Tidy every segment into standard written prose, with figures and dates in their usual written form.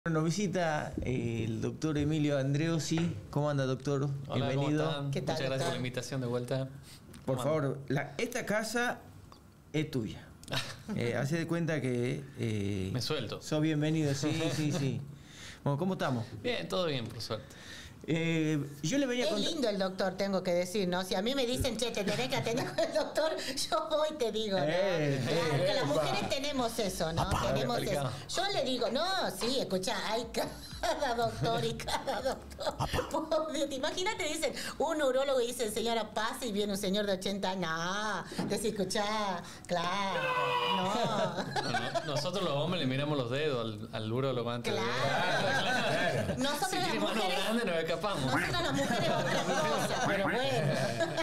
Nos visita el doctor Emilio Andreossi. ¿Cómo anda, doctor? Hola, bienvenido. ¿cómo están? ¿Qué tal, Muchas gracias doctor? por la invitación de vuelta. Por favor, esta casa es tuya. Hacé de cuenta que... Me suelto. Sos bienvenido, sí. Bueno, ¿cómo estamos? Bien, todo bien, por suerte. Yo le venía a Es contar... lindo el doctor, tengo que decir, ¿no? Si a mí me dicen, che, te tenés que atender con el doctor, yo voy, te digo, ¿no? Claro, que las mujeres tenemos eso, ¿no? Tenemos eso. Yo le digo, no, sí, escucha, hay cada doctor y cada doctor. Imagínate, dicen, un neurólogo y dice, señora, pase, y viene un señor de 80 años. No, decís, escuchá, claro, no. Nosotros los hombres le miramos los dedos al urólogo antes Claro. de... Nosotros Si las tiene mano mujeres... grande nos escapamos. Nosotros las mujeres otra cosa, pero bueno.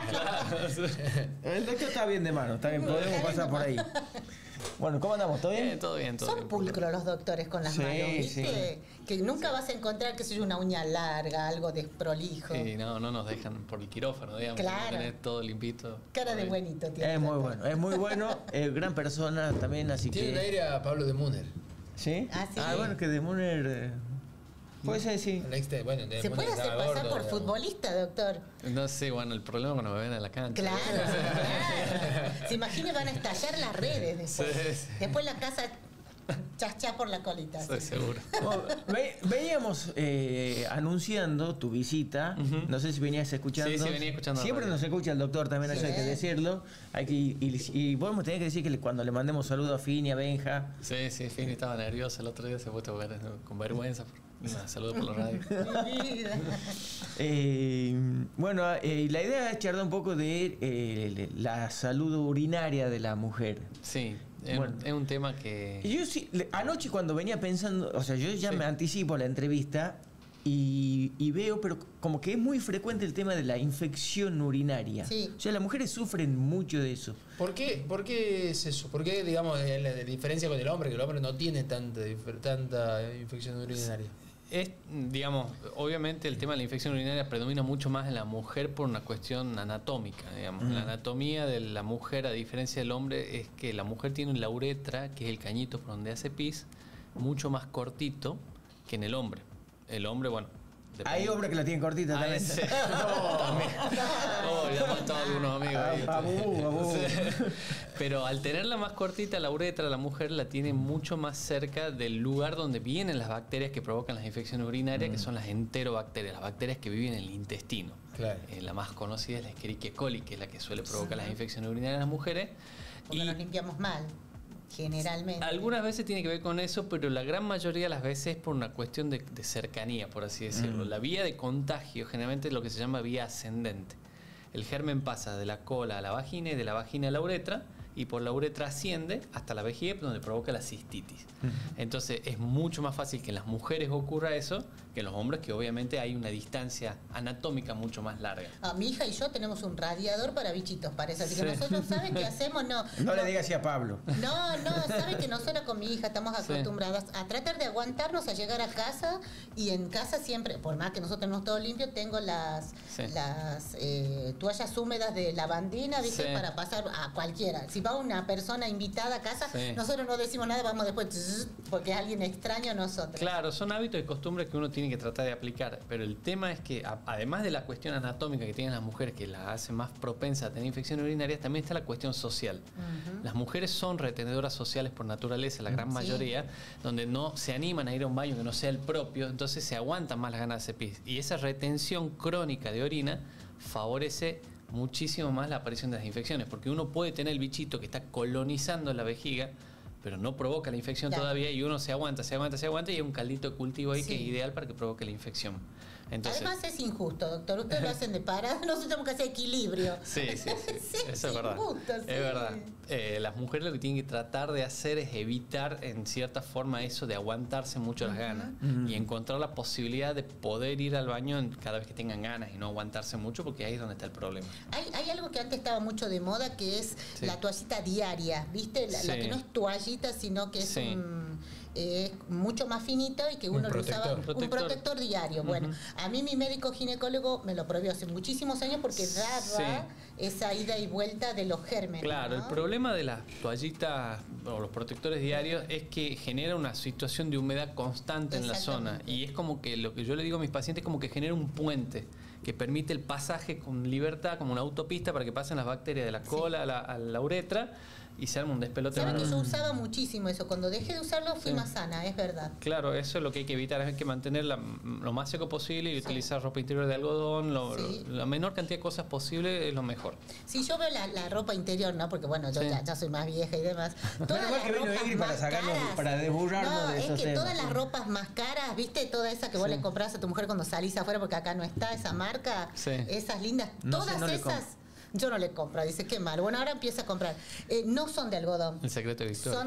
Claro. El doctor está bien de mano, está bien, podemos pasar por ahí. Bueno, ¿cómo andamos? ¿Todo bien? Todo bien, todo Son bien. pulcros los doctores con las Sí, manos, ¿viste? sí. Que nunca vas a encontrar, qué sé yo, una uña larga, algo desprolijo. Sí, no nos dejan por el quirófano, digamos. Claro. Tener todo limpito. Cara de buenito tiene. Es muy bueno, es muy bueno. Gran persona también, así Tiene un que... aire a Pablo de Munner. ¿Sí? Ah, sí. Bueno, que de Mooner... puede ser, sí. Bueno, de ¿Se Munner puede hacer estaba pasar gordo, por digamos. futbolista, doctor? No sé, bueno, el problema es cuando me ven en la cancha. Claro, claro. Se imagina, van a estallar las redes después. Sí. Después la casa chachá por la colita. Estoy sí. seguro. Bueno, veníamos anunciando tu visita. No sé si venías escuchando. Sí, venía escuchando. Siempre nos escucha el doctor, también eso hay que decirlo. Y vos me tenés que decir que cuando le mandemos saludos a Fini, a Benja. Sí, Fini estaba nerviosa el otro día, se fue con vergüenza. Saludos por la radio. Mi vida. Bueno, la idea es charlar un poco de la salud urinaria de la mujer. Sí, Bueno. es un tema que... Yo sí, anoche cuando venía pensando, o sea, yo ya Sí. me anticipo a la entrevista y veo, pero como que es muy frecuente el tema de la infección urinaria. Sí. O sea, las mujeres sufren mucho de eso. ¿Por qué es eso? ¿Por qué, digamos, la diferencia con el hombre? Que el hombre no tiene tanta infección urinaria. Es, digamos, obviamente el tema de la infección urinaria predomina mucho más en la mujer por una cuestión anatómica, digamos. La anatomía de la mujer, a diferencia del hombre, es que la mujer tiene la uretra, que es el cañito por donde hace pis, mucho más cortito que en el hombre. El hombre, bueno... Hay hombres que la tienen cortita Ah, también. ese. También. Oh, ya mató a algunos amigos ahí. Abú. Sí. Pero al tenerla más cortita, la uretra, la mujer la tiene mucho más cerca del lugar donde vienen las bacterias que provocan las infecciones urinarias, que son las enterobacterias, las bacterias que viven en el intestino. Claro. La más conocida es la Escherichia coli, que es la que suele provocar las infecciones urinarias en las mujeres. Porque nos limpiamos mal, generalmente. Algunas veces tiene que ver con eso, pero la gran mayoría de las veces es por una cuestión de cercanía, por así decirlo. La vía de contagio generalmente es lo que se llama vía ascendente. El germen pasa de la cola a la vagina y de la vagina a la uretra, y por la uretra asciende hasta la vejiga, donde provoca la cistitis. Entonces es mucho más fácil que en las mujeres ocurra eso que en los hombres, que obviamente hay una distancia anatómica mucho más larga. Mi hija y yo tenemos un radiador para bichitos, parece. Así que Sí. nosotros, ¿saben qué hacemos? No le digas así a Pablo. No, saben que nosotros con mi hija estamos acostumbradas a tratar de aguantarnos a llegar a casa, y en casa siempre, por más que nosotros tenemos todo limpio, tengo las toallas húmedas de lavandina, ¿viste? Sí. Para pasar a cualquiera. Si va una persona invitada a casa, Sí. nosotros no decimos nada, vamos después porque es alguien extraño a nosotros. Claro, son hábitos y costumbres que uno tiene que tratar de aplicar, pero el tema es que además de la cuestión anatómica que tienen las mujeres, que las hace más propensas a tener infecciones urinarias, también está la cuestión social. Las mujeres son retenedoras sociales por naturaleza, la gran mayoría, donde no se animan a ir a un baño que no sea el propio, entonces se aguantan más las ganas de hacer pis. Y esa retención crónica de orina favorece muchísimo más la aparición de las infecciones, porque uno puede tener el bichito que está colonizando la vejiga, pero no provoca la infección todavía, y uno se aguanta, y hay un caldito de cultivo ahí que es ideal para que provoque la infección. Entonces, además es injusto, doctor. Ustedes lo hacen de parada, nosotros tenemos que hacer equilibrio. Sí. Sí, Eso es verdad. injusto, sí. Es verdad. Las mujeres lo que tienen que tratar de hacer es evitar en cierta forma eso de aguantarse mucho las ganas y encontrar la posibilidad de poder ir al baño cada vez que tengan ganas y no aguantarse mucho, porque ahí es donde está el problema. Hay algo que antes estaba mucho de moda, que es Sí. la toallita diaria, ¿viste? La Sí. que no es toallita, sino que es Sí. es mucho más finito y que uno lo usaba un protector diario. Bueno, a mí mi médico ginecólogo me lo prohibió hace muchísimos años porque daba esa ida y vuelta de los gérmenes. Claro, ¿no? el problema de las toallitas o los protectores diarios es que genera una situación de humedad constante en la zona. Y es como que lo que yo le digo a mis pacientes es como que genera un puente que permite el pasaje con libertad, como una autopista para que pasen las bacterias de la cola a la uretra y se arma un despelote. ¿Saben que yo usaba muchísimo eso? Cuando dejé de usarlo fui más sana, es verdad. Claro, eso es lo que hay que evitar, hay que mantenerla lo más seco posible y utilizar ropa interior de algodón, la menor cantidad de cosas posible es lo mejor. Si yo veo la ropa interior, ¿no? Porque bueno, yo ya soy más vieja y demás. Todas las ropas más caras, para desburrarnos de esos esos temas. temas. Todas las ropas más caras, ¿viste? Toda esa que vos le compras a tu mujer cuando salís afuera, porque acá no está esa marca, esas lindas, todas esas... Yo no le compro, dice, qué mal. Bueno, ahora empieza a comprar. No son de algodón. El secreto de Victoria.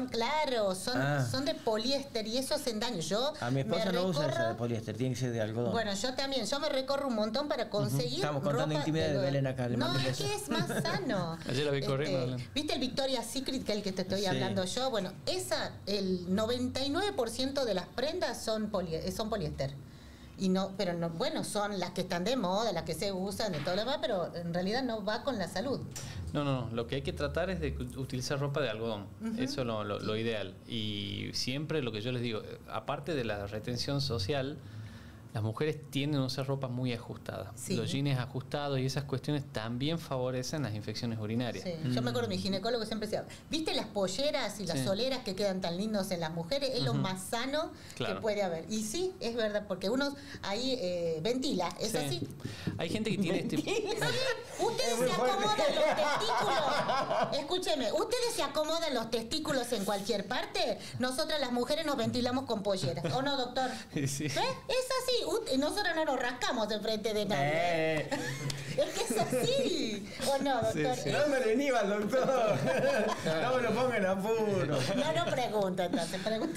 Son de poliéster y eso hacen daño. A mi esposa no usa esa de poliéster, tiene que ser de algodón. Bueno, yo también, yo me recorro un montón para conseguir Estamos contando intimidad de Belén acá. No, es que es más sano. Ayer la vi corriendo. ¿Viste el Victoria's Secret, que es el que te estoy hablando yo? Bueno, el 99% de las prendas son poliéster. Y pero bueno, son las que están de moda, las que se usan, de todo lo demás, pero en realidad no va con la salud. No, lo que hay que tratar es de utilizar ropa de algodón, eso es lo ideal. Y siempre lo que yo les digo, aparte de la retención social, las mujeres tienden a usar ropa muy ajustada. Los jeans ajustados y esas cuestiones también favorecen las infecciones urinarias. Sí. Yo me acuerdo, mi ginecólogo siempre decía, ¿viste las polleras y las soleras que quedan tan lindos en las mujeres? Es lo más sano que puede haber. Y sí, es verdad, porque uno ahí ventila, ¿es así? Hay gente que tiene Ustedes se acomodan los testículos. Escúcheme, ¿ustedes se acomodan los testículos en cualquier parte? Nosotras las mujeres nos ventilamos con polleras. ¿O no, doctor? Sí. ¿Ves? Es así. Nosotros no nos rascamos enfrente de nadie. Es que es así. ¿O no, doctor? Sí. No me le inhiba, doctor. No me lo ponga en apuro. No pregunto, entonces.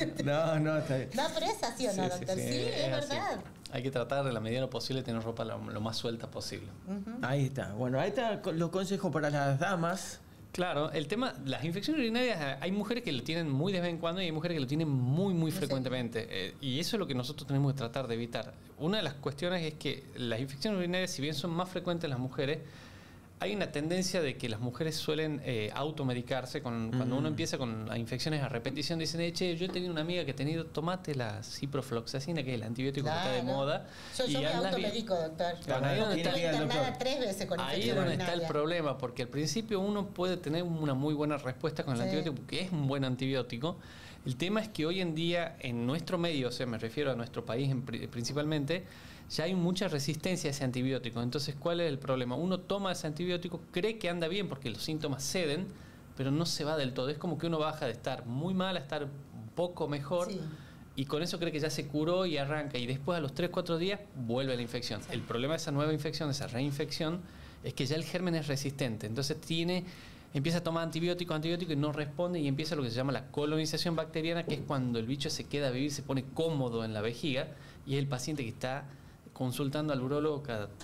No, está bien. No, pero es así, ¿o no, doctor? Sí, es verdad. Hay que tratar de la medida de lo posible tener ropa lo más suelta posible. Ahí está. Bueno, ahí están los consejos para las damas. Claro, el tema, las infecciones urinarias, hay mujeres que lo tienen muy de vez en cuando y hay mujeres que lo tienen muy frecuentemente. Y eso es lo que nosotros tenemos que tratar de evitar. Una de las cuestiones es que las infecciones urinarias, si bien son más frecuentes en las mujeres, hay una tendencia de que las mujeres suelen automedicarse cuando uno empieza con las infecciones a repetición. Dicen, che, yo he tenido una amiga que ha tenido, tomate la ciprofloxacina, que es el antibiótico que está de moda. Yo me automedico, doctor. Bueno, ahí donde estoy internada 3 veces con infección urinaria. Ahí es donde está el problema, porque al principio uno puede tener una muy buena respuesta con el antibiótico, porque es un buen antibiótico. El tema es que hoy en día, en nuestro medio, o sea, me refiero a nuestro país principalmente, ya hay mucha resistencia a ese antibiótico. Entonces, ¿cuál es el problema? Uno toma ese antibiótico, cree que anda bien porque los síntomas ceden, pero no se va del todo. Es como que uno baja de estar muy mal a estar un poco mejor y con eso cree que ya se curó y arranca. Y después, a los 3-4 días, vuelve la infección. El problema de esa nueva infección, de esa reinfección, es que ya el germen es resistente. Entonces, empieza a tomar antibiótico y no responde y empieza lo que se llama la colonización bacteriana, que es cuando el bicho se queda a vivir, se pone cómodo en la vejiga y es el paciente que está consultando al urólogo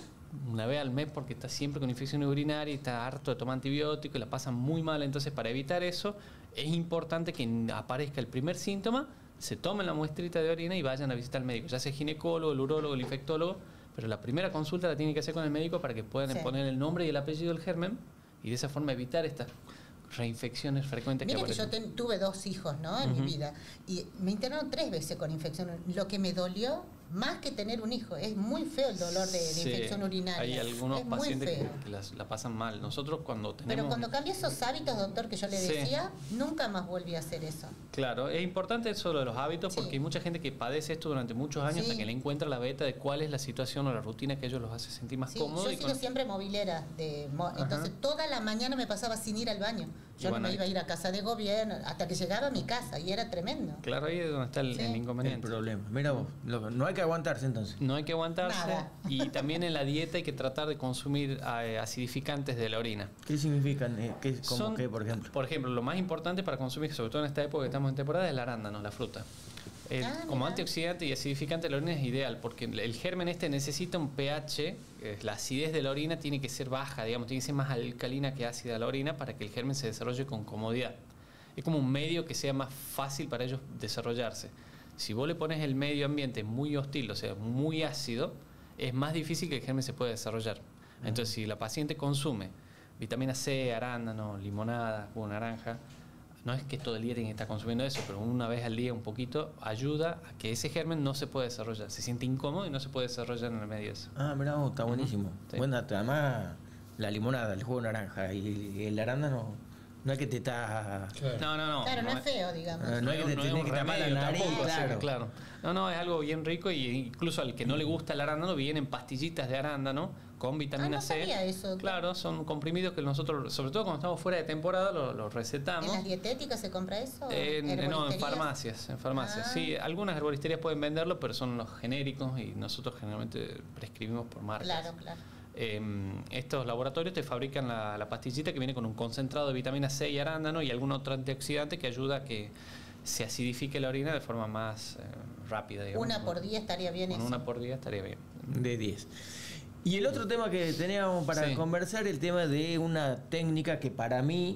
una vez al mes porque está siempre con infección urinaria y está harto de tomar antibióticos y la pasa muy mal. Entonces, para evitar eso, es importante que aparezca el primer síntoma, se tomen la muestrita de orina y vayan a visitar al médico, ya sea el ginecólogo, el urólogo, el infectólogo, pero la primera consulta la tienen que hacer con el médico para que puedan poner el nombre y el apellido del germen y de esa forma evitar estas reinfecciones frecuentes. Mira que yo tuve 2 hijos, ¿no? En mi vida y me internaron 3 veces con infección. Lo que me dolió más que tener un hijo, es muy feo el dolor de infección urinaria. Hay algunos pacientes que la pasan mal. Nosotros cuando tenemos... Pero cuando cambié esos hábitos, doctor, que yo le decía, nunca más volví a hacer eso. Claro, es importante eso de los hábitos porque hay mucha gente que padece esto durante muchos años hasta que le encuentra la beta de cuál es la situación o la rutina que ellos los hace sentir más cómodos. Yo he sido siempre movilera, entonces toda la mañana me pasaba sin ir al baño. Yo no me iba a ir a casa de gobierno hasta que llegaba a mi casa y era tremendo. Claro, ahí es donde está el inconveniente. El problema. Mira vos, no hay que aguantarse entonces. No hay que aguantarse. Nada. Y también en la dieta hay que tratar de consumir acidificantes de la orina. ¿Qué significan? ¿Cómo qué, por ejemplo? Por ejemplo, lo más importante para consumir, sobre todo en esta época que estamos en temporada, es el arándano, la fruta. Como antioxidante y acidificante de la orina es ideal porque el germen necesita un pH, la acidez de la orina tiene que ser baja, digamos, tiene que ser más alcalina que ácida la orina para que el germen se desarrolle con comodidad. es como un medio que sea más fácil para ellos desarrollarse. Si vos le pones el medio ambiente muy hostil, o sea, muy ácido, es más difícil que el germen se pueda desarrollar. Entonces, si la paciente consume vitamina C, arándano, limonada, jugo de naranja, no es que todo el día tiene que estar consumiendo eso, pero una vez al día un poquito ayuda a que ese germen no se pueda desarrollar. Se siente incómodo y no se puede desarrollar en el medio de eso. Ah, mirá, está buenísimo. Sí. Bueno, además, la limonada, el jugo de naranja y el arándano, no es que te está... Claro. No. Claro, no es feo, digamos. No es que te tenés que tapar la nariz, tampoco, claro. No, es algo bien rico y incluso al que no le gusta el arándano vienen pastillitas de arándano con vitamina no C. sabía eso. Claro, son comprimidos que nosotros, sobre todo cuando estamos fuera de temporada, los recetamos. ¿En las dietéticas se compra eso? No, en ¿Herboristerías? farmacias. Sí, algunas herboristerías pueden venderlo, pero son los genéricos y nosotros generalmente prescribimos por marcas. Claro. Estos laboratorios te fabrican la pastillita que viene con un concentrado de vitamina C y arándano y algún otro antioxidante que ayuda a que se acidifique la orina de forma más rápida, digamos. ¿Una por día estaría bien Con eso? una por día estaría bien. De 10. Y el otro tema que teníamos para conversar, el tema de una técnica que para mí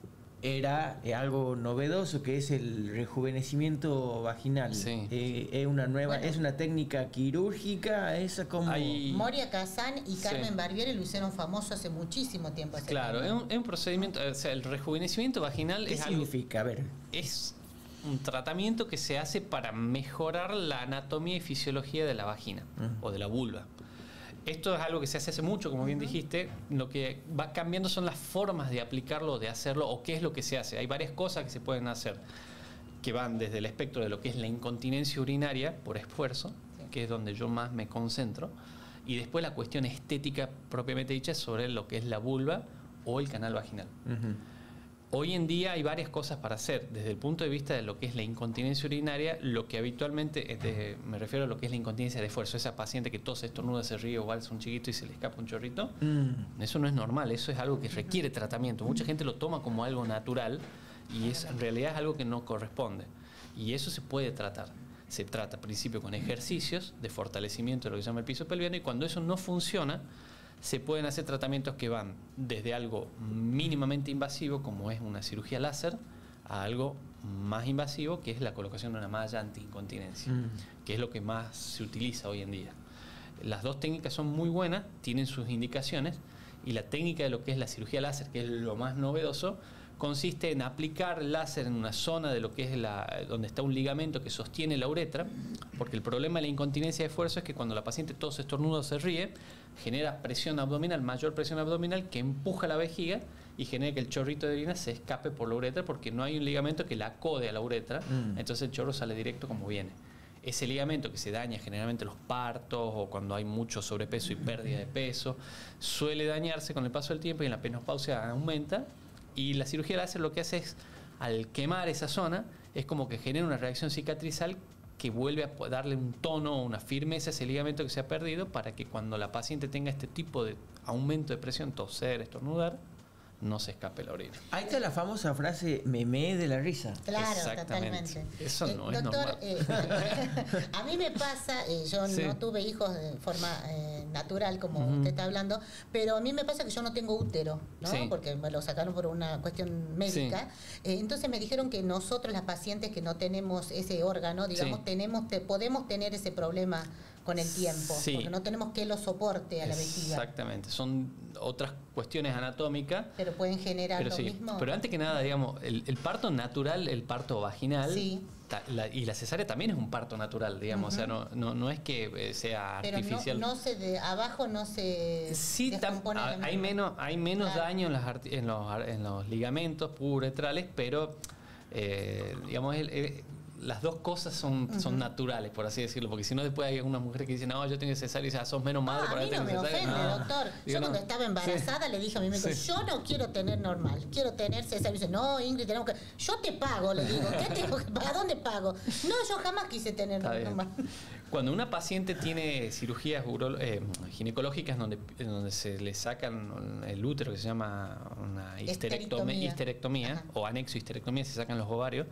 era algo novedoso, que es el rejuvenecimiento vaginal. Sí. Es una nueva, es una técnica quirúrgica, es como... Moria Kazan y Carmen Barbieri lo hicieron famoso hace muchísimo tiempo. Claro, es un procedimiento, o sea, el rejuvenecimiento vaginal ¿Qué significa? A ver. Es un tratamiento que se hace para mejorar la anatomía y fisiología de la vagina o de la vulva. Esto es algo que se hace mucho, como bien dijiste. Lo que va cambiando son las formas de aplicarlo, de hacerlo, o qué es lo que se hace. Hay varias cosas que se pueden hacer, que van desde el espectro de lo que es la incontinencia urinaria por esfuerzo, que es donde yo más me concentro, y después la cuestión estética propiamente dicha sobre lo que es la vulva o el canal vaginal. Hoy en día hay varias cosas para hacer. Desde el punto de vista de lo que es la incontinencia urinaria, lo que habitualmente, me refiero a lo que es la incontinencia de esfuerzo, esa paciente que tose, estornuda, se ríe o alza un chiquito y se le escapa un chorrito, eso no es normal, eso es algo que requiere tratamiento. Mucha gente lo toma como algo natural y en realidad es algo que no corresponde. Y eso se puede tratar. Se trata al principio con ejercicios de fortalecimiento de lo que se llama el piso pelviano, y cuando eso no funciona, se pueden hacer tratamientos que van desde algo mínimamente invasivo, como es una cirugía láser, a algo más invasivo, que es la colocación de una malla antiincontinencia, que es lo que más se utiliza hoy en día. Las dos técnicas son muy buenas, tienen sus indicaciones, y la técnica de lo que es la cirugía láser, que es lo más novedoso, consiste en aplicar láser en una zona de lo que es donde está un ligamento que sostiene la uretra, porque el problema de la incontinencia de esfuerzo es que cuando la paciente tose, estornuda o se ríe, genera presión abdominal, mayor presión abdominal, que empuja la vejiga y genera que el chorrito de orina se escape por la uretra, porque no hay un ligamento que la acode a la uretra, entonces el chorro sale directo como viene. Ese ligamento que se daña generalmente en los partos o cuando hay mucho sobrepeso y pérdida de peso, suele dañarse con el paso del tiempo y en la menopausia aumenta. Y la cirugía láser lo que hace es, al quemar esa zona, es como que genera una reacción cicatrizal que vuelve a darle un tono o una firmeza a ese ligamento que se ha perdido, para que cuando la paciente tenga este tipo de aumento de presión, toser, estornudar, no se escape la orina. Ahí está la famosa frase, me meé de la risa. Claro, totalmente. Eso no es doctor, normal. A mí me pasa, yo no tuve hijos de forma natural, como usted está hablando, pero a mí me pasa que yo no tengo útero, ¿no? Porque me lo sacaron por una cuestión médica. Entonces me dijeron que nosotros, las pacientes que no tenemos ese órgano, digamos, podemos tener ese problema con el tiempo, porque no tenemos que lo soporte a la vejiga. Exactamente, son otras cuestiones anatómicas. Pero pueden generar lo mismo. Pero antes que nada, digamos, el parto natural, el parto vaginal, y la cesárea también es un parto natural, digamos, o sea, no es que sea pero artificial. Abajo no se descompone. Hay menos daño en los ligamentos uretrales, pero digamos, las dos cosas son naturales, por así decirlo, porque si no después hay algunas mujeres que dicen, no, yo tengo cesárea, y dices, sos menos madre para tener cesárea. A mí no me ofende, doctor. Yo cuando estaba embarazada le dije a mi médico, yo no quiero tener normal, quiero tener cesárea. Y dice, no, Ingrid, tenemos que... Yo te pago, le digo, ¿qué tengo que pagar? ¿A dónde pago? No, yo jamás quise tener normal. Cuando una paciente tiene cirugías ginecológicas donde se le sacan el útero, que se llama una histerectomía o anexo histerectomía, se sacan los ovarios,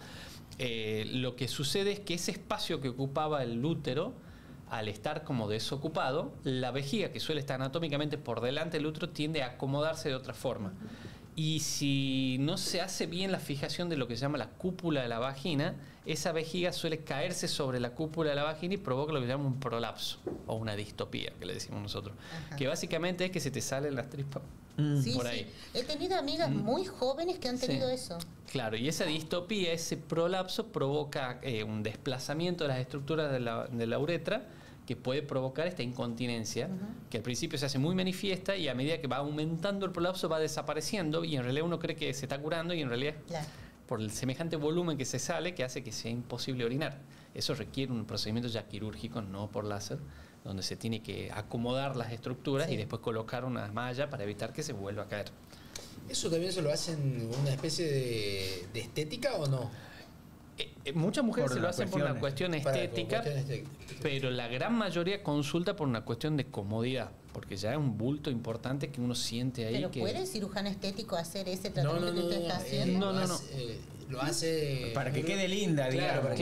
lo que sucede es que ese espacio que ocupaba el útero, al estar como desocupado, la vejiga, que suele estar anatómicamente por delante del útero, tiende a acomodarse de otra forma. Y si no se hace bien la fijación de lo que se llama la cúpula de la vagina, esa vejiga suele caerse sobre la cúpula de la vagina y provoca lo que se llama un prolapso o una distopía, que le decimos nosotros. Ajá. Que básicamente es que se te salen las tripas por ahí. Sí. He tenido amigas muy jóvenes que han tenido eso. Claro, y esa distopía, ese prolapso provoca un desplazamiento de las estructuras de la uretra, que puede provocar esta incontinencia, que al principio se hace muy manifiesta y a medida que va aumentando el prolapso va desapareciendo y en realidad uno cree que se está curando y en realidad por el semejante volumen que se sale que hace que sea imposible orinar. Eso requiere un procedimiento ya quirúrgico, no por láser, donde se tiene que acomodar las estructuras y después colocar una malla para evitar que se vuelva a caer. ¿Eso también se lo hacen una especie de estética o no? Muchas mujeres se lo hacen por una cuestión estética, pero la gran mayoría consulta por una cuestión de comodidad, porque ya es un bulto importante que uno siente ahí. ¿Pero puede el cirujano estético hacer ese tratamiento que usted está haciendo? No. Lo hace para que quede linda, digamos.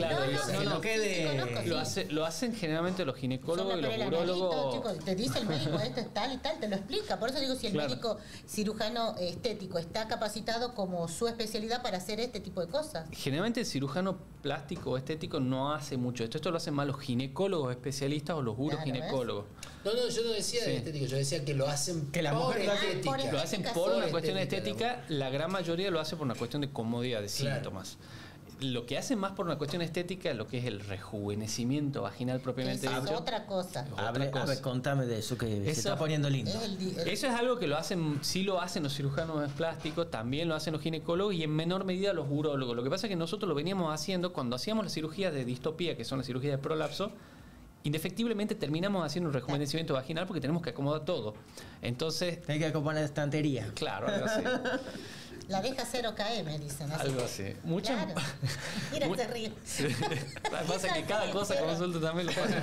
Lo hacen generalmente los ginecólogos y los urólogos. Chicos, te dice el médico esto es tal y tal, te lo explica. Por eso digo, si el médico cirujano estético está capacitado como su especialidad para hacer este tipo de cosas. Generalmente el cirujano plástico o estético no hace mucho esto lo hacen más los ginecólogos especialistas o los uroginecólogos. No, yo no decía de estético, yo decía que lo hacen que la mujer lo hacen por una cuestión estética, la gran mayoría lo hace por una cuestión de comodidad, de síntomas. Lo que hacen más por una cuestión estética, lo que es el rejuvenecimiento vaginal propiamente dicho. Es otra cosa. A ver, contame de eso que se está poniendo lindo. Eso es algo que lo hacen, sí lo hacen los cirujanos plásticos, también lo hacen los ginecólogos y en menor medida los urólogos. Lo que pasa es que nosotros lo veníamos haciendo cuando hacíamos las cirugías de distopía, que son las cirugías de prolapso. Indefectiblemente terminamos haciendo un rejuvenecimiento vaginal porque tenemos que acomodar todo. Entonces... Hay que acomodar la estantería. Claro, algo así. La deja 0 km, dicen. Así. Algo así. Muchas. Claro. Mira, se ríe. Sí. Lo que pasa es que cada cosa consulta también lo pasa.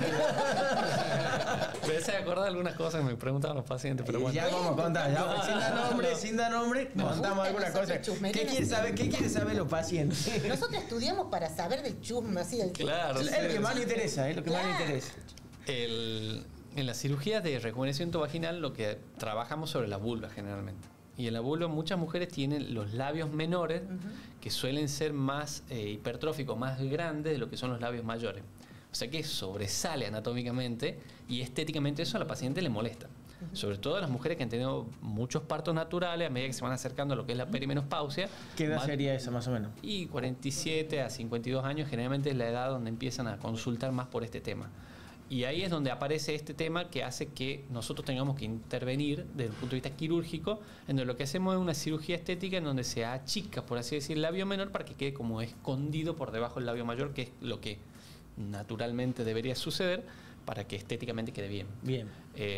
Me hace acordar algunas cosas que me preguntaban los pacientes, pero bueno. Ya vamos a contar, sin dar nombre, contamos algunas cosas. ¿Qué quieren saber los pacientes? Nosotros estudiamos para saber del chusme, así del Claro. Es lo que más le interesa, es lo que más le interesa. En la cirugía de rejuvenecimiento vaginal lo que trabajamos sobre la vulva generalmente. Y en la vulva muchas mujeres tienen los labios menores que suelen ser más hipertróficos, más grandes de lo que son los labios mayores. O sea que sobresale anatómicamente y estéticamente eso a la paciente le molesta. Sobre todo a las mujeres que han tenido muchos partos naturales a medida que se van acercando a lo que es la perimenopausia. ¿Qué edad sería esa más o menos? Y 47 a 52 años generalmente es la edad donde empiezan a consultar más por este tema. Y ahí es donde aparece este tema que hace que nosotros tengamos que intervenir desde el punto de vista quirúrgico, en donde lo que hacemos es una cirugía estética en donde se achica, por así decir, el labio menor para que quede como escondido por debajo del labio mayor, que es lo que naturalmente debería suceder para que estéticamente quede bien. Bien.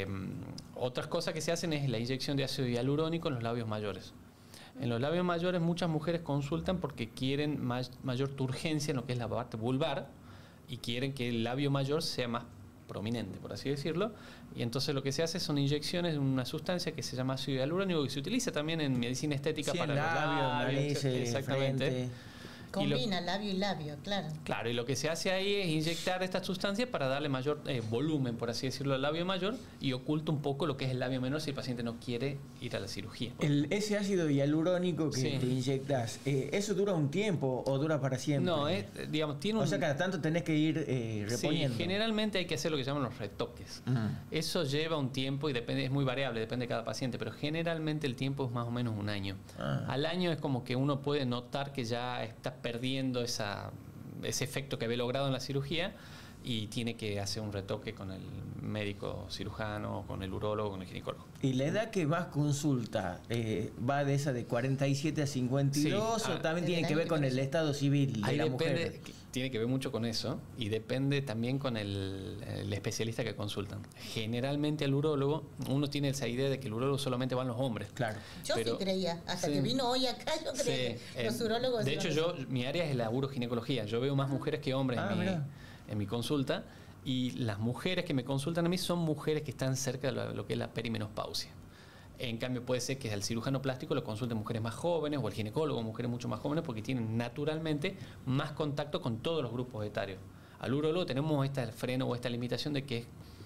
Otras cosas que se hacen es la inyección de ácido hialurónico en los labios mayores. En los labios mayores muchas mujeres consultan porque quieren mayor turgencia en lo que es la parte vulvar y quieren que el labio mayor sea más prominente, por así decirlo, y entonces lo que se hace son inyecciones de una sustancia que se llama ácido hialurónico que se utiliza también en medicina estética para los labios, exactamente. Frente. Combina labio y labio, claro. Claro, y lo que se hace ahí es inyectar esta sustancia para darle mayor volumen, por así decirlo, al labio mayor y oculta un poco lo que es el labio menor si el paciente no quiere ir a la cirugía. Ese ácido hialurónico que te inyectas, ¿eso dura un tiempo o dura para siempre? No, digamos, tiene O sea, cada tanto tenés que ir reponiendo. Sí, generalmente hay que hacer lo que llaman los retoques. Eso lleva un tiempo y depende, es muy variable, depende de cada paciente, pero generalmente el tiempo es más o menos un año. Al año es como que uno puede notar que ya está perdiendo ese efecto que había logrado en la cirugía y tiene que hacer un retoque con el médico cirujano, con el urólogo, con el ginecólogo. ¿Y la edad que más consulta va de esa de 47 a 52 o también tiene que ver con el estado civil de la mujer? Tiene que ver mucho con eso y depende también con el especialista que consultan. Generalmente al urólogo, uno tiene esa idea de que el urólogo solamente van los hombres. Claro. Yo sí creía, hasta que vino hoy acá yo creía que los urólogos... De hecho, mi área es la uroginecología. Yo veo más mujeres que hombres en mi consulta y las mujeres que me consultan a mí son mujeres que están cerca de lo que es la perimenopausia. En cambio puede ser que al cirujano plástico lo consulten mujeres más jóvenes o al ginecólogo mujeres mucho más jóvenes porque tienen naturalmente más contacto con todos los grupos etarios. Al urólogo tenemos este freno o esta limitación de que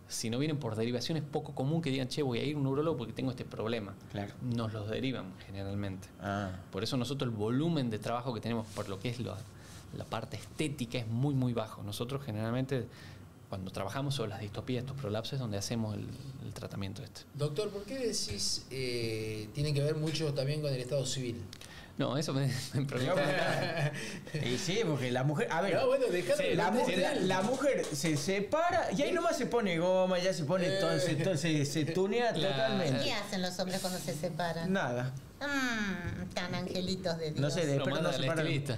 Si no vienen por derivación, es poco común que digan, che, voy a ir a un urólogo porque tengo este problema. Claro. Nos los derivan generalmente. Ah. Por eso nosotros el volumen de trabajo que tenemos por lo que es la parte estética es muy, muy bajo. Nosotros generalmente, cuando trabajamos sobre las distopías, estos prolapsos, es donde hacemos el tratamiento este. Doctor, ¿por qué decís tiene que ver mucho también con el estado civil? No, eso me preocupa. Y sí, porque la mujer. A ver, No, bueno, dejalo Sí, de la mujer se separa y ahí nomás se pone goma, ya se pone entonces se tunea Claro. totalmente. ¿Qué hacen los hombres cuando se separan? Nada. Tan angelitos de Dios. No sé, Lo después manda no al se paran. estilista.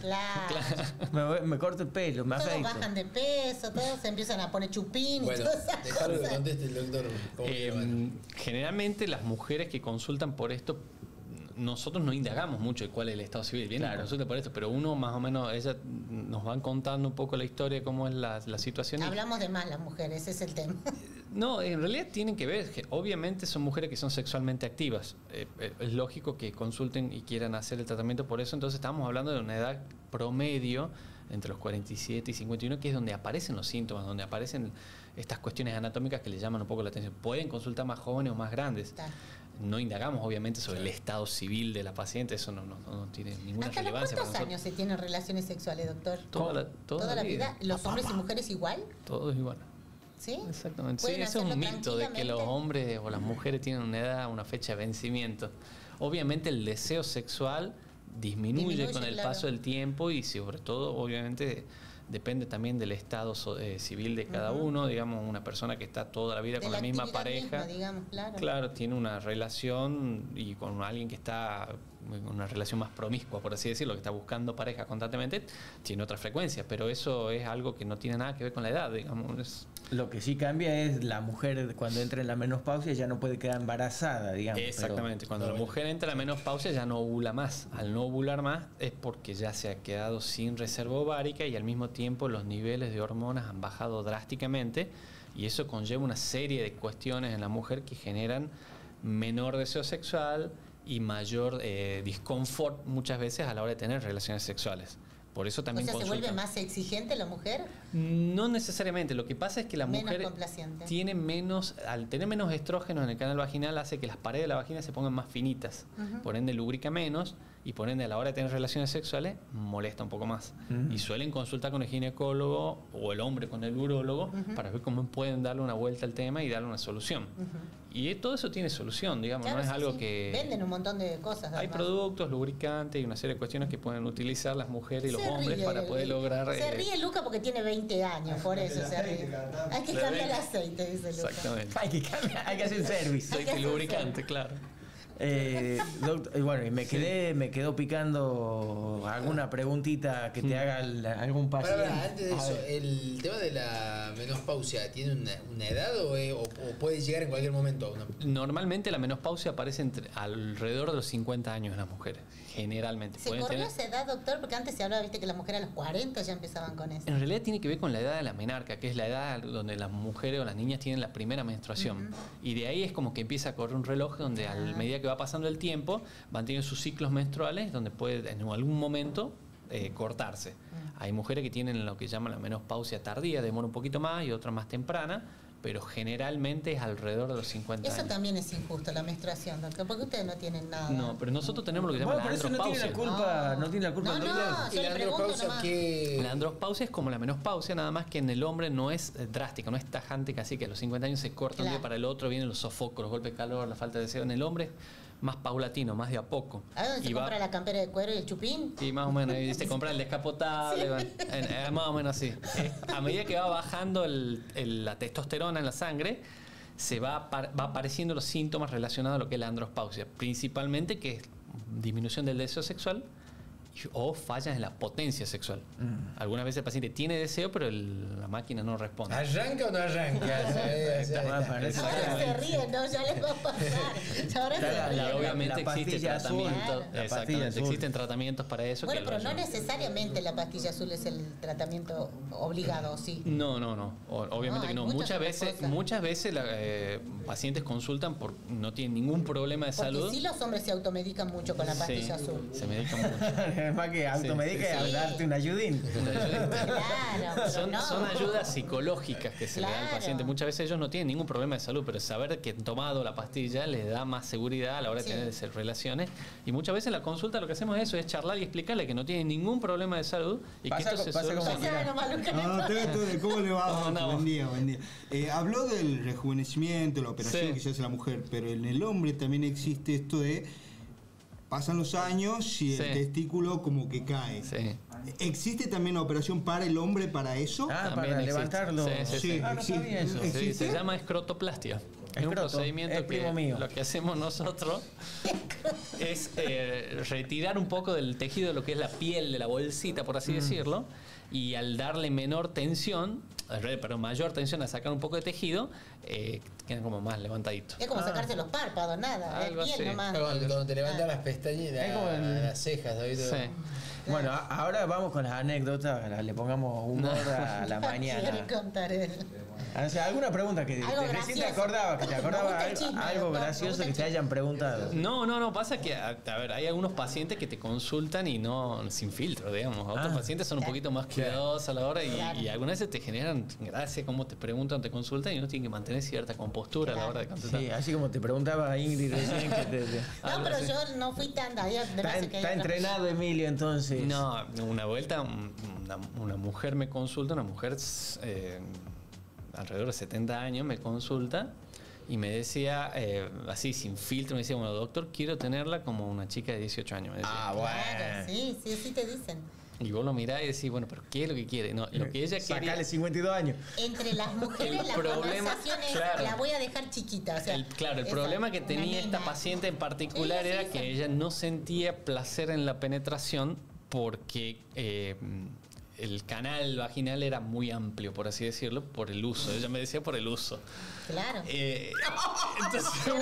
Claro. Me corto el pelo, me Todos afeito. bajan de peso, todos se empiezan a poner chupín y Bueno, todas esas dejalo que cosas. conteste el doctor. ¿Cómo que van? Generalmente las mujeres que consultan por esto, nosotros no indagamos mucho de cuál es el estado civil. Vienen Claro. y consultan por esto, pero uno más o menos, ellas nos van contando un poco la historia, cómo es la situación. Hablamos de más las mujeres, ese es el tema. No, en realidad tienen que ver, que obviamente son mujeres que son sexualmente activas. Es lógico que consulten y quieran hacer el tratamiento por eso. Entonces estamos hablando de una edad promedio entre los 47 y 51, que es donde aparecen los síntomas, donde aparecen estas cuestiones anatómicas que le llaman un poco la atención. Pueden consultar más jóvenes o más grandes. Está. No indagamos obviamente sobre el estado civil de la paciente, eso no tiene ninguna ¿Hasta los relevancia para cuántos nosotros. años se tienen relaciones sexuales, doctor? Toda la vida. ¿Los hombres y mujeres igual? Todo es igual. ¿Sí? Exactamente. Sí, ¿Pueden eso es un hacerlo mito de que los tranquilamente? hombres o las mujeres tienen una edad, una fecha de vencimiento. Obviamente el deseo sexual disminuye con el claro. paso del tiempo y sobre todo, obviamente, depende también del estado civil de cada uno. Digamos, una persona que está toda la vida De con la misma actividad pareja. misma, digamos, claro. Claro, tiene una relación y con alguien que está en una relación más promiscua, por así decirlo, que está buscando pareja constantemente, tiene otra frecuencia, pero eso es algo que no tiene nada que ver con la edad, digamos. Lo que sí cambia es la mujer cuando entra en la menopausia ya no puede quedar embarazada, digamos. Exactamente, cuando la mujer entra en la menopausia ya no ovula más. Al no ovular más es porque ya se ha quedado sin reserva ovárica y al mismo tiempo los niveles de hormonas han bajado drásticamente y eso conlleva una serie de cuestiones en la mujer que generan menor deseo sexual y mayor disconfort muchas veces a la hora de tener relaciones sexuales. Por eso también ¿se consultan. vuelve más exigente la mujer? No necesariamente. Lo que pasa es que la Menos mujer complaciente. tiene menos, al tener menos estrógenos en el canal vaginal, hace que las paredes de la vagina se pongan más finitas. Por ende, lubrica menos y por ende, a la hora de tener relaciones sexuales, molesta un poco más. Y suelen consultar con el ginecólogo o el hombre con el urólogo para ver cómo pueden darle una vuelta al tema y darle una solución. Y todo eso tiene solución, digamos, Claro, no es sí, algo sí. que... Venden un montón de cosas. Hay además. productos, lubricantes y una serie de cuestiones que pueden utilizar las mujeres y los Se hombres ríe, para poder lograr... Se ríe Luca porque tiene 20 años, por eso se ríe. Hay que cambiar el aceite, dice Luca. Exactamente. Hay que hacer service. Hay que Aceite hacer lubricante, claro. Doctor, y bueno, y me quedó picando alguna preguntita que te haga algún paciente. Antes de A eso, ver. ¿el tema de la menopausia tiene una edad o puede llegar en cualquier momento a una? Normalmente la menopausia aparece alrededor de los 50 años en las mujeres, generalmente. ¿Se Pueden corrió tener- esa edad, doctor? Porque antes se hablaba, viste, que las mujeres a los 40 ya empezaban con eso. En realidad tiene que ver con la edad de la menarca, que es la edad donde las mujeres o las niñas tienen la primera menstruación. Y de ahí es como que empieza a correr un reloj donde a medida que va pasando el tiempo van teniendo sus ciclos menstruales donde puede en algún momento cortarse. Hay mujeres que tienen lo que llaman la menopausia tardía, demora un poquito más y otra más temprana, pero generalmente es alrededor de los 50 Eso años. también es injusto, la menstruación, doctor, porque ustedes no tienen nada. No, pero nosotros tenemos lo que se llama Bueno, la por eso no tiene andropausia. la culpa, no tiene la culpa No, el no, doctor. yo ¿Y le la pregunto andropausia nomás. qué? La andropausia es como la menopausia, nada más que en el hombre no es drástica, no es tajante, casi que a los 50 años se corta un Claro. día para el otro, vienen los sofocos, los golpes de calor, la falta de deseo. En el hombre es más paulatino, más de a poco. ¿A dónde se Y va- compra la campera de cuero y el chupín? Sí, más o menos. Y se compra el descapotable, más o menos así. A medida que va bajando la testosterona en la sangre, va apareciendo los síntomas relacionados a lo que es la andropausia. Principalmente que es disminución del deseo sexual o fallas en la potencia sexual. Algunas veces el paciente tiene deseo, pero la máquina no responde. ¿Arranca o no arranca? Parece- Ahora se ríen, ¿no? Ya les va a pasar. Ahora se Claro, ríen. Obviamente la existe pastilla azul. tratamiento. La pastilla Exactamente, azul. existen tratamientos para eso. Bueno, que pero lo no ayudan. necesariamente la pastilla azul es el tratamiento obligado, ¿sí? No. Obviamente No, que no. hay muchas otras cosas. Muchas veces pacientes consultan no tienen ningún problema de Porque salud. sí los hombres se automedican mucho con la pastilla Sí, azul. se medican mucho. Es más que automedica y darte un ayudín. Claro, son ayudas psicológicas que se le da al paciente. Muchas veces ellos no tienen ningún problema de salud, pero saber que han tomado la pastilla les da más seguridad a la hora de tener relaciones. Y muchas veces en la consulta lo que hacemos es charlar y explicarle que no tienen ningún problema de salud y que esto se soluciona. ¿Cómo le va? Buen día. Habló del rejuvenecimiento, la operación que se hace la mujer, pero en el hombre también existe esto de pasan los años y el testículo como que cae. Sí. ¿Existe también una operación para el hombre para eso? Para levantarlo. Sí, existe. Se llama escrotoplastia. Es un procedimiento que lo que hacemos nosotros es retirar un poco del tejido de lo que es la piel de la bolsita, por así decirlo, y al darle menor tensión, pero mayor tensión a sacar un poco de tejido, quedan como más levantaditos. Es como sacarse los párpados, nada. Algo piel así. nomás. Cuando te levantas las pestañas, las cejas, ¿sabes? Sí. Bueno, ahora vamos con las anécdotas, le pongamos humor a la mañana. Quiero contar él. O sea, alguna pregunta que recién te acordabas algo gracioso que te hayan preguntado. No, pasa que, a ver, hay algunos pacientes que te consultan y no sin filtro, digamos. Otros pacientes son un poquito más cuidadosos a la hora y algunas veces te generan gracia cómo te preguntan, te consultan y uno tiene que mantener cierta compostura a la hora de contestar. Sí, así como te preguntaba Ingrid recién que No, pero yo no fui tan... Está entrenado Emilio entonces. No, una vuelta una mujer me consulta, una mujer alrededor de 70 años me consulta y me decía, así sin filtro, me decía, bueno, doctor, quiero tenerla como una chica de 18 años. Me decía. Bueno. Claro, sí te dicen. Y vos lo mirás y decís, bueno, pero ¿qué es lo que quiere? No, lo que ella quería... Sacale 52 años. Entre las mujeres la conversación es, la voy a dejar chiquita. O sea, el problema que tenía esta paciente en particular era que ella no sentía placer en la penetración porque el canal vaginal era muy amplio, por así decirlo, por el uso. Ella me decía por el uso. Claro. Entonces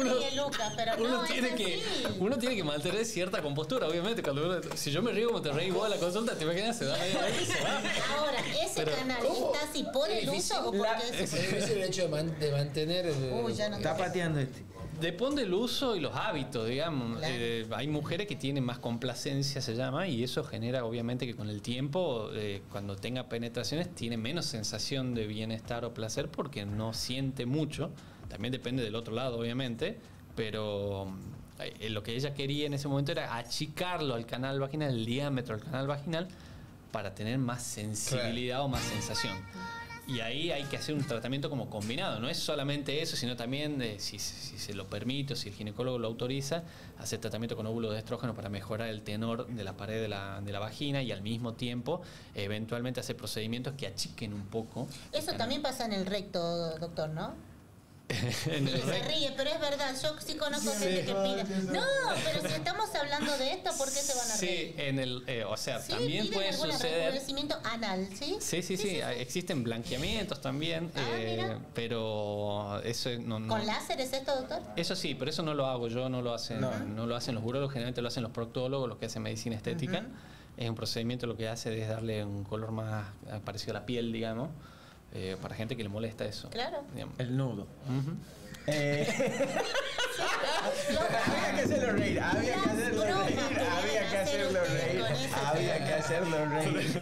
uno tiene que mantener cierta compostura, obviamente. Si yo me río como te reí vos a la consulta, te imaginas, se va. Ahora, ese canal está así por el uso o porque es el hecho de mantener... ya no está pateando Depende del uso y los hábitos, digamos. Claro. Hay mujeres que tienen más complacencia, se llama, y eso genera obviamente que con el tiempo, cuando tenga penetraciones, tiene menos sensación de bienestar o placer porque no siente mucho. También depende del otro lado, obviamente, pero lo que ella quería en ese momento era achicarlo al canal vaginal, el diámetro del canal vaginal, para tener más sensibilidad o más sensación. Y ahí hay que hacer un tratamiento como combinado. No es solamente eso, sino también, si se lo permite o si el ginecólogo lo autoriza, hacer tratamiento con óvulos de estrógeno para mejorar el tenor de la pared de la vagina y al mismo tiempo eventualmente hacer procedimientos que achiquen un poco. Eso también pasa en el recto, doctor, ¿no? Se ríe, pero es verdad, yo sí conozco gente que pide. No, pero si estamos hablando de esto, ¿por qué se van a reír? Sí, o sea, también puede suceder. Rejuvenecimiento anal, ¿sí? Sí. Existen blanqueamientos también, pero eso no. ¿Con láser es esto, doctor? Eso sí, pero eso no lo hago yo, no lo hacen los urólogos, generalmente lo hacen los proctólogos, los que hacen medicina estética. Es un procedimiento, lo que hace es darle un color más parecido a la piel, digamos. Para gente que le molesta eso. Claro. Digamos. El nudo. Había que hacerlo reír. Había que hacerlo reír.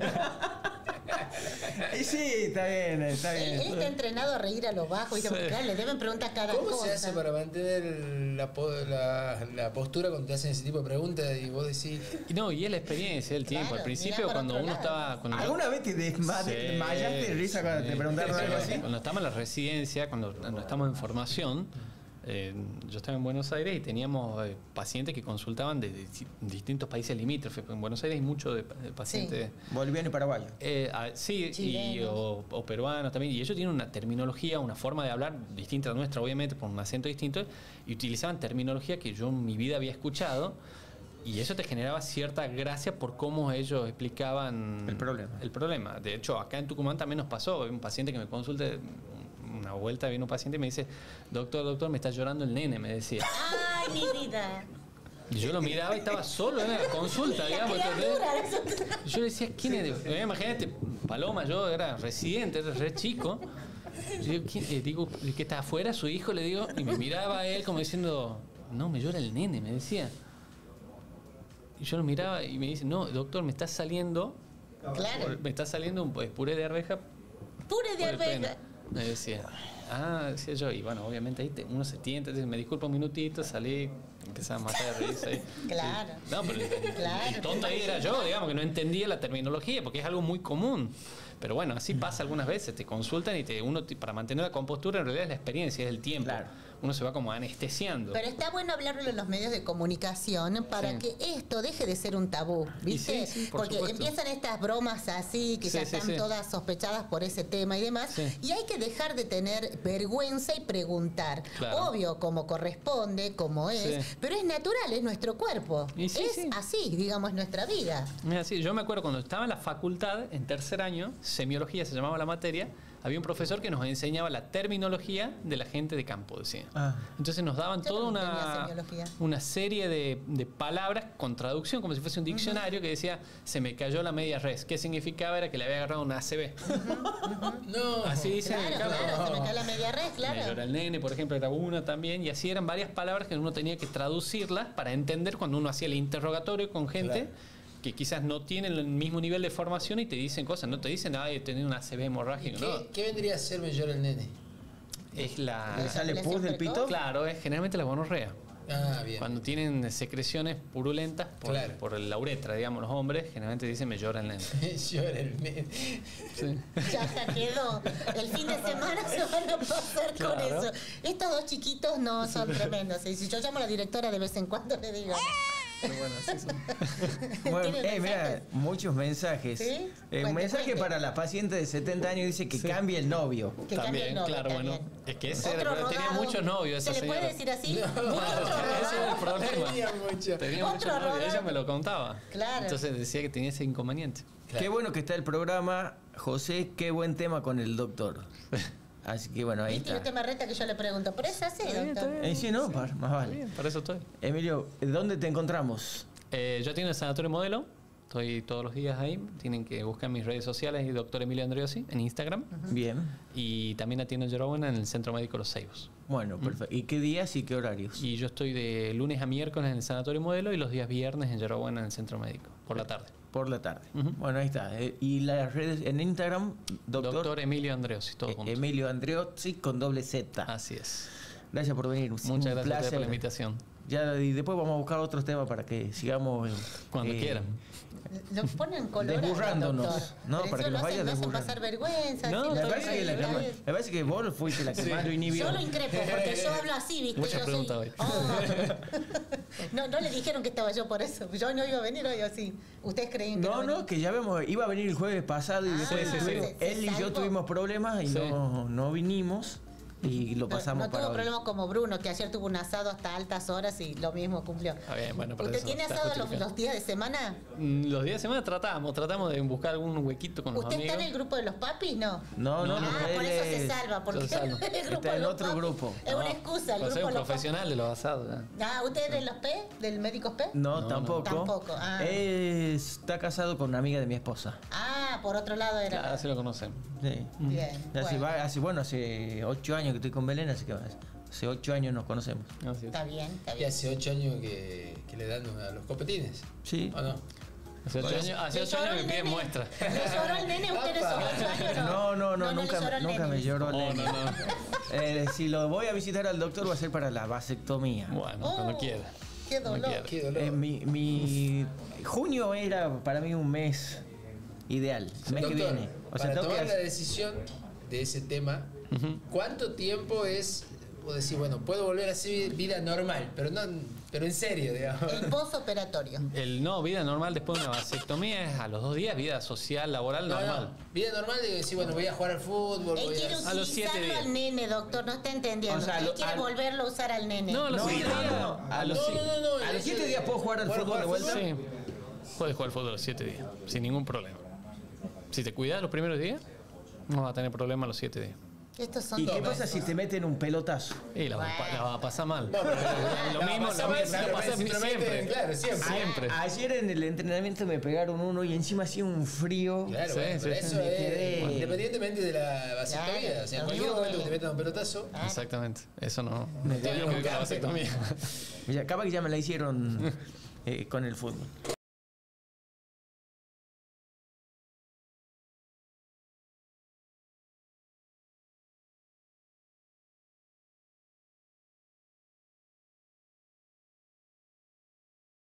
Y sí, está bien. Él está entrenado a reír a lo bajo y le deben preguntar cada cosa. ¿Cómo se hace para mantener la postura cuando te hacen ese tipo de preguntas y vos decís? No, y es la experiencia, el tiempo. Al principio, cuando uno estaba... ¿Alguna vez te desmayaste de risa cuando te preguntaron algo así? Cuando estamos en la residencia, cuando estamos en formación, yo estaba en Buenos Aires y teníamos pacientes que consultaban de distintos países limítrofes. En Buenos Aires hay muchos de pacientes... Boliviano y paraguayo. Sí, o peruanos también. Y ellos tienen una terminología, una forma de hablar distinta a la nuestra, obviamente, por un acento distinto, y utilizaban terminología que yo en mi vida había escuchado. Y eso te generaba cierta gracia por cómo ellos explicaban el problema. De hecho, acá en Tucumán también nos pasó. Un paciente que me consulta... Una vuelta viene un paciente y me dice, doctor, me está llorando el nene, me decía. ¡Ay, mi vida! Y yo lo miraba y estaba solo en la consulta, digamos. Y yo le decía, ¿quién es? Imagínate, Paloma, yo era residente, era re chico. Yo digo, ¿que está afuera su hijo? Le digo, y me miraba a él como diciendo, no, me llora el nene, me decía. Y yo lo miraba y me dice, no, doctor, me está saliendo... Claro. Me está saliendo un puré de arveja. Puré de arveja. Me decía, decía yo, y bueno, obviamente ahí uno se tienta, dice, me disculpa un minutito, salí, empezaba a matar de risa ahí. Claro. Sí. No, pero el tonto ahí era yo, digamos, que no entendía la terminología, porque es algo muy común. Pero bueno, así pasa algunas veces, te consultan y para mantener la compostura en realidad es la experiencia, es el tiempo. Claro. Uno se va como anestesiando. Pero está bueno hablarlo en los medios de comunicación para que esto deje de ser un tabú, ¿viste? Sí, porque supuesto. empiezan estas bromas así, que ya están todas sospechadas por ese tema y demás, y hay que dejar de tener vergüenza y preguntar. Claro. Obvio, como corresponde, como es, pero es natural, es nuestro cuerpo. Es así, digamos, nuestra vida. Es así, yo me acuerdo cuando estaba en la facultad, en tercer año, semiología se llamaba la materia, había un profesor que nos enseñaba la terminología de la gente de campo, decía. Entonces nos daban toda una serie de palabras con traducción, como si fuese un diccionario que decía, se me cayó la media res. ¿Qué significaba? Era que le había agarrado una ACV. No. Así dice en el campo. Claro, se me cae la media res, claro. Me llora el nene, por ejemplo, era una también. Y así eran varias palabras que uno tenía que traducirlas para entender cuando uno hacía el interrogatorio con gente que quizás no tienen el mismo nivel de formación y te dicen cosas, no te dicen, he tenido una ACV hemorrágica. ¿Qué vendría a ser me llora el nene? Es la... ¿Le sale pus del pito? Claro, es generalmente la gonorrea. Bien. Cuando tienen secreciones purulentas por la uretra, digamos, los hombres, generalmente dicen me llora el nene. Me llora el nene. Sí. Ya quedó. El fin de semana se van a pasar con eso. Estos dos chiquitos no son tremendos. Y si yo llamo a la directora de vez en cuando, le digo... Pero bueno, así son. Bueno, mira, muchos mensajes. ¿Sí? Un mensaje para la paciente de 70 años dice que cambie el novio. Que cambie el novio, claro, también. bueno. Es que ese Otro tenía rodado. muchos novios esa ¿Se le señora. puede decir así? Ese era el problema. Tenía mucho. Tenía muchos Otro novios, rodado. ella me lo contaba. Claro. Entonces decía que tenía ese inconveniente. Claro. Qué bueno que está el programa, José, qué buen tema con el doctor. Así que bueno, ahí ¿Viste? Y está. usted me reta que yo le pregunto, ¿pero es así, Está bien, doctor? está bien. Sí, no, más vale. Bien, para eso estoy. Emilio, ¿dónde te encontramos? Yo tengo el Sanatorio Modelo. Estoy todos los días ahí. Tienen que buscar mis redes sociales y Dr. Emilio Andreossi en Instagram. Bien. Y también atiendo en Yerbabuena en el Centro Médico Los Ceibos. Bueno, perfecto. ¿Y qué días y qué horarios? Y yo estoy de lunes a miércoles en el Sanatorio Modelo y los días viernes en Yerbabuena en el Centro Médico, por la tarde. Por la tarde. Ujú. Bueno, ahí está. Y las redes en Instagram, Doctor Emilio Andreossi, todo junto. Emilio Andreozzi con doble Z. Así es. Gracias por venir. Muchas Un gracias a ustedes placer. por la invitación. Ya, y después vamos a buscar otros temas para que sigamos Cuando quieran. Lo ponen colorado, desburrándonos, doctor. ¿no? Pero para que eso nos lo vaya hacen desburrando. pasar vergüenza. No, así, Me lo parece, hacen que reír. me parece que vos fuiste la que más lo inhibió. Yo lo increpo porque yo hablo así, ¿viste? Muchas Yo preguntas hoy. No le dijeron que estaba yo por eso. Yo no iba a venir hoy así. ¿Ustedes creían que No, que ya vemos, iba a venir el jueves pasado y después sí, tuvimos- sí. él y yo Salvo. tuvimos problemas y Sí. no vinimos y lo pasamos no para tuvo hoy. problemas como Bruno, que ayer tuvo un asado hasta altas horas y lo mismo cumplió. Está bien, bueno, para ¿Usted eso tiene está asado justificado. los días de semana? Los días de semana tratamos de buscar algún huequito con los ¿Usted amigos. está en el grupo de los papis? No. No, No, Por él eso se es- salva, porque yo salvo. el grupo Está de en los otro papis grupo. Es una excusa, el Soy grupo un de los profesional de los asados. ¿eh? papis. ¿Usted es de los P? ¿Del médico P? No, tampoco. Tampoco, Está casado con una amiga de mi esposa. Por otro lado era. Claro, así lo conocen. Sí. Bien. Hace 8 años que estoy con Belén, así que hace 8 años nos conocemos. Así es. Está bien, está Y bien. hace 8 años que le dan a los copetines. Sí. ¿O no? Hace 8 años, ¿Le lloró me el piden nene? muestra. ¿Le lloró el nene usted esos 8 años? No, le nunca, lloró el nunca nene. me lloró el No, nene. no. Si lo voy a visitar al doctor va a ser para la vasectomía. Bueno, cuando quiera. Qué dolor. quiera. Qué dolor. Mi junio era para mí un mes ideal, el mes que Doctor, viene. O sea, para tengo que tomar la decisión de ese tema, ¿cuánto tiempo es? Puedo decir, bueno, puedo volver a hacer vida normal, pero en serio, digamos. El postoperatorio. Vida normal después de una vasectomía es a los 2 días, vida social, laboral, normal. Vida normal, digo, decir, bueno, voy a jugar al fútbol, Él voy quiere a los 7 utilizarlo días. al nene, doctor, no está entendiendo. O sea, Él quiere volverlo a usar al nene. No, a los 7 días. A los, a los 7 días puedo jugar al ¿Puedo fútbol de jugar al vuelta. Sí. Puedes jugar al fútbol a los 7 días, sin ningún problema. Si te cuidas los primeros días, no vas a tener problema los 7 días. Estos son ¿Y qué dos. pasa si te meten un pelotazo? Y la vas a pasar mal. No, pero- lo mismo pasa mal, lo pasa simplemente, siempre. claro, siempre. Siempre. Ayer en el entrenamiento me pegaron uno y encima hacía un frío. Claro, Sí, bueno, pero sí, eso sí. Me es quedé- independientemente de la vasectomía. Claro, O sea, en lo cualquier mismo momento que te duele. metan un pelotazo, Exactamente. Eso no Me tiene dio que ver con la vasectomía. Ya, capaz que ya me la hicieron con el fútbol.